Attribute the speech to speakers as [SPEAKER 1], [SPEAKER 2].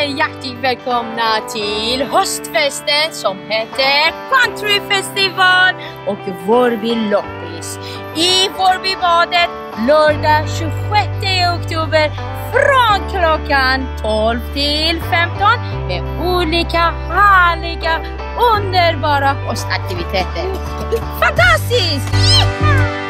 [SPEAKER 1] hjärtligt välkomna till höstfesten som heter Country Festival och Vårby Loppis i Vårbybadet lördag 26 oktober från klockan 12 till 15 med olika härliga, underbara höstaktiviteter. Fantastiskt!